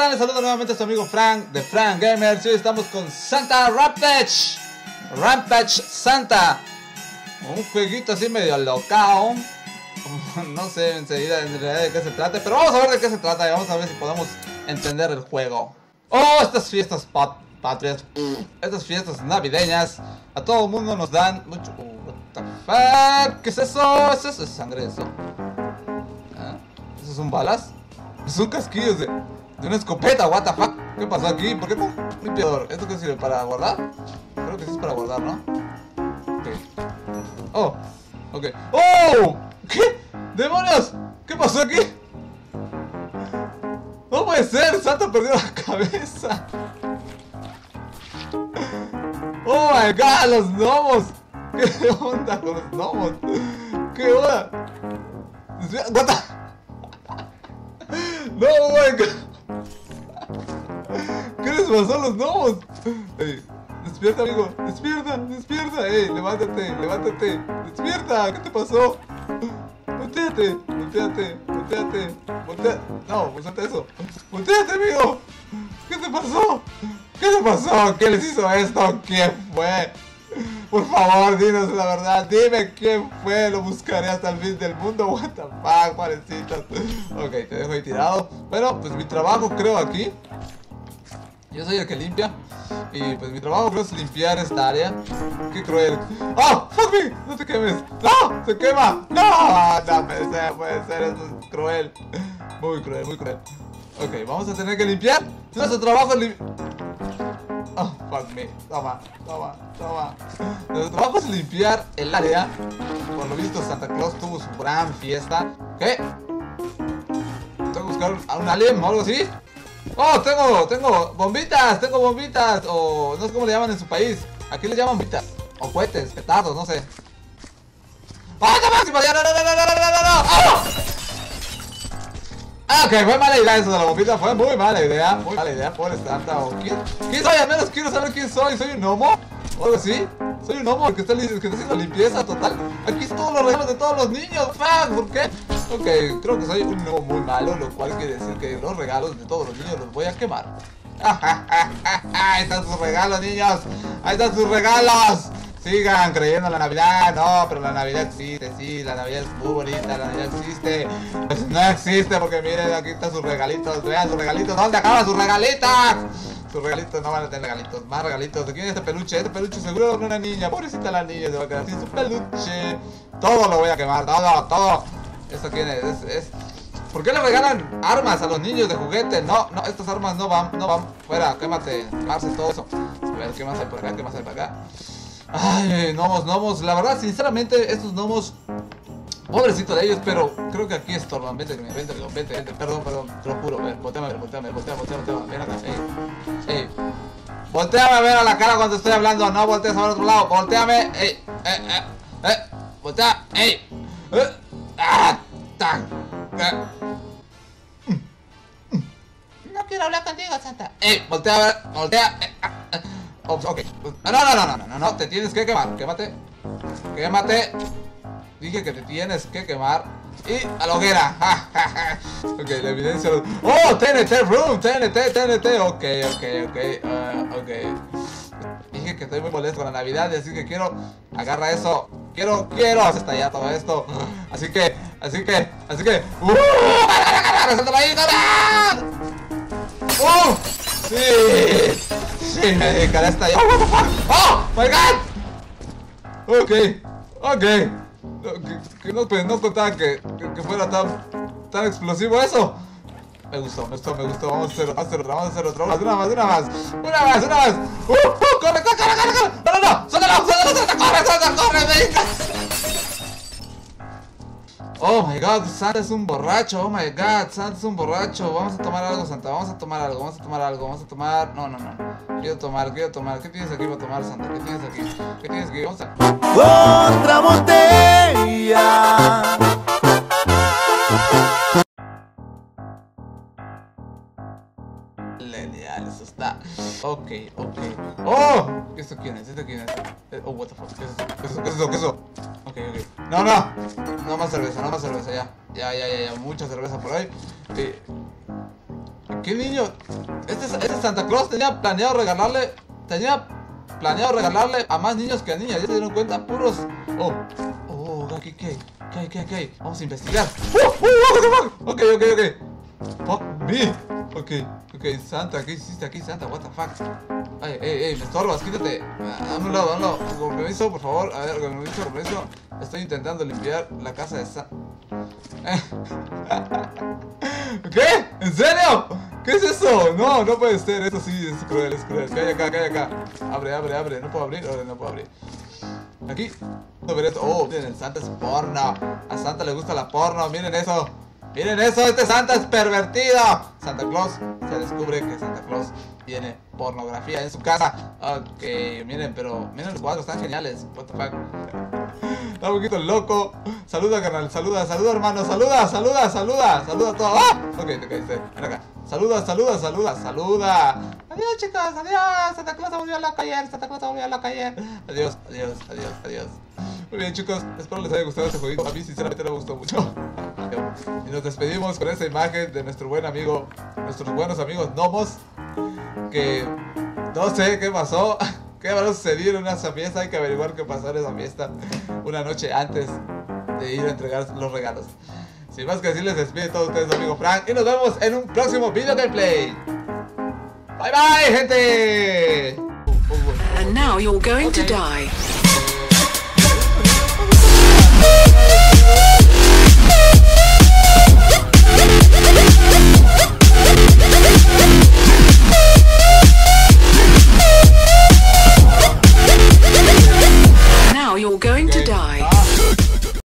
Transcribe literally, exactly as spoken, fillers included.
tal? Les saludo nuevamente a su amigo Frank de Frank Gamers. Y hoy estamos con Santa Rampage Rampage Santa, un jueguito así medio locao. No sé enseguida en realidad de qué se trata, pero vamos a ver de qué se trata y vamos a ver si podemos entender el juego. Oh, estas fiestas pat patrias, estas fiestas navideñas, a todo el mundo nos dan mucho... Uh, what the fuck? ¿Qué es eso? ¿Es eso? ¿Es sangre eso? ¿Ah? ¿Eso son balas? Son casquillos de, de una escopeta, what the fuck. ¿Qué pasó aquí? ¿Por qué con un limpiador? ¿Esto qué sirve? ¿Para guardar? Creo que sí es para guardar, ¿no? Ok. Oh, ok. ¡Oh! ¿Qué? ¡Demonios! ¿Qué pasó aquí? ¡No puede ser! ¡Santa perdió la cabeza! ¡Oh my god! ¡Los gnomos! ¿Qué onda con los gnomos? ¿Qué onda? ¿What the? ¡No, oh my god! ¿Qué les pasó a los gnomos? Ey, despierta, amigo. Despierta, despierta. Ey, levántate, levántate. Despierta. ¿Qué te pasó? Voltéate, voltéate, voltéate, volteate. No, volteate eso. Voltéate, amigo. ¿Qué te pasó? ¿Qué te pasó? ¿Qué les hizo esto? ¿Quién fue? Por favor, dinos la verdad. Dime quién fue. Lo buscaré hasta el fin del mundo. What the fuck, parecitas. Ok, te dejo ahí tirado. Pero, pues mi trabajo creo aquí. Yo soy el que limpia. Y pues mi trabajo creo es limpiar esta área. Qué cruel. ¡Oh! ¡Fuck me! ¡No te quemes! ¡No! ¡Se quema! ¡No! No puede ser, puede ser. Eso es cruel. Muy cruel, muy cruel. Ok, vamos a tener que limpiar. Nuestro trabajo es limpiar. Oh, fuck me. Toma, toma, toma. Nuestro trabajo es limpiar el área. Por lo visto Santa Claus tuvo su gran fiesta. ¿Qué? Tengo que buscar a un alien o algo así. Oh, tengo, tengo bombitas, tengo bombitas. O no sé cómo le llaman en su país. Aquí le llaman bombitas. O cohetes, petardos, no sé. ¡Ah, no máximo! ¡No, no, no, no, no, no, no, no! ¡Oh! Ah, ok, fue mala idea eso de la bombita. Fue muy mala idea, muy mala idea. Pobre Santa. ¿O quién? ¿Quién soy? Al menos quiero saber quién soy. ¿Soy un gnomo? ¿O algo así? Soy un gnomo el que está, el que está haciendo limpieza total. Aquí están todos los regalos de todos los niños. ¡Fuck! ¿Por qué? Ok, creo que soy un gnomo muy malo, lo cual quiere decir que los regalos de todos los niños los voy a quemar. Ahí están sus regalos, niños. Ahí están sus regalos. Sigan creyendo en la Navidad. No, pero la Navidad existe, sí, la Navidad es muy bonita, la Navidad existe. Pues no existe porque miren, aquí están sus regalitos. Vean sus regalitos, ¿dónde acaban sus regalitos? Sus regalitos no van a tener regalitos, más regalitos. ¿De quién es este peluche? Este peluche seguro que una niña. Pobrecita la niña, se va a quedar sin su peluche. Todo lo voy a quemar, todo, todo. ¿Esto quién es? Es, es... ¿Por qué le regalan armas a los niños de juguete? No, no, estas armas no van, no van. Fuera, quémate, quemarse todo eso. A ver, ¿qué más hay por acá? ¿Qué más hay por acá? Ay, gnomos, gnomos. La verdad, sinceramente, estos gnomos, pobrecito de ellos, pero creo que aquí estorban. Vente, vente, vente, vente, vente. Perdón, perdón, te lo juro. Ven, volteame a ver, volteame, volteame, volteame, volteame. Ven acá, ey, ey. Volteame a ver a la cara cuando estoy hablando. No voltees a ver a otro lado. Volteame, ey, eh, eh, eh. Voltea, ey. Eh, ah, tan. Eh. No quiero hablar contigo, Santa. Ey, voltea a ver, voltea. Eh, ah, eh. Oh, ok. No, no, no, no, no, no, no, te tienes que quemar. Quémate. Quémate. Dije que te tienes que quemar. Y a la hoguera. Ok, la evidencia. Oh, T N T Room, T N T, T N T. Ok, ok, ok. Uh, ok. Dije que estoy muy molesto con la Navidad y así que quiero. Agarra eso. Quiero, quiero hacer estallar todo esto. Así que, así que, así que. ¡Uh! ¡Resuéltalo ahí! ¡Uh! ¡Sí! ¡Sí! Me dedicaré a estallar. ¡Oh, what the fuck! ¡Oh! ¡My god! Ok, ok. No, que, que no, pues, no contaba que, que, que fuera tan, tan explosivo eso. Me gustó, me gustó, me gustó. Vamos a hacer, vamos a hacer otra, vamos a hacer otra. Una más, una más, una más, una más. ¡Uh! ¡Uh! ¡Corre, corre, corre, corre! corre! ¡No, no, no! ¡Suéltalo, suéltalo, suéltalo! ¡Corre, suéltalo, corre! ¡Me Oh my god, Santa es un borracho. Oh my god, Santa es un borracho. Vamos a tomar algo, Santa. Vamos a tomar algo, vamos a tomar algo. Vamos a tomar. No, no, no. Quiero tomar, quiero tomar. ¿Qué tienes aquí para tomar, Santa? ¿Qué tienes aquí? ¿Qué tienes aquí? Vamos a. Otra botella. Genial, eso está. Ok, ok. ¡Oh! ¿Esto quién es? ¿Esto quién es? Oh, what the fuck. ¿Qué es eso? ¿Qué es eso? ¿Qué es eso? ¿Qué es eso? Ok, ok. No, no. No más cerveza, no más cerveza, ya. Ya, ya, ya, ya. Mucha cerveza por ahí. Sí. ¿Qué niño? Este, este Santa Claus tenía planeado regalarle... Tenía planeado regalarle a más niños que a niñas. ¿Ya se dieron cuenta? Puros... Oh, oh, ¿qué, qué? ¿Qué hay, qué hay, qué hay? Vamos a investigar. ¡Uh, uh, Ok, ok, ok. Fuck me. Ok, ok, Santa, ¿qué hiciste aquí, Santa? What the fuck? Ay, ey, ey, me estorbas, quítate. A un lado, a un lado. Con permiso, por favor. A ver, con permiso, con permiso. Estoy intentando limpiar la casa de Santa. ¿Qué? ¿En serio? ¿Qué es eso? No, no puede ser. Eso sí es cruel, es cruel. ¿Qué hay acá? ¿Qué hay acá? Abre, abre, abre. No puedo abrir. Ahora no puedo abrir. Aquí. No ver esto. Oh, miren, el Santa es porno. A Santa le gusta la porno. Miren eso. Miren eso. Este Santa es pervertido. Santa Claus. Se descubre que Santa Claus tiene pornografía en su casa. Ok, miren, pero miren los cuadros, están geniales. What the fuck. Está un poquito loco. Saluda, carnal, saluda, saluda, hermano. Saluda, saluda, saluda. Saluda a todos. ¡Ah! Ok, te caíste. Ven acá. Saluda, saluda, saluda, saluda. Adiós, chicos, adiós. Santa Claus se volvió loco ayer. Santa Claus se volvió loco ayer. Adiós, adiós, adiós, adiós. Muy bien, chicos, espero les haya gustado este jueguito. A mí sinceramente me gustó mucho. Y nos despedimos con esa imagen de nuestro buen amigo, nuestros buenos amigos gnomos. Que no sé qué pasó. ¿Qué va a suceder en una fiesta? Hay que averiguar qué pasó en esa fiesta una noche antes de ir a entregar los regalos. Sin más que decirles, despide a todos ustedes, su amigo Frank. Y nos vemos en un próximo video gameplay. Bye bye, gente. And now you're going okay. to die. Now you're going okay. to die.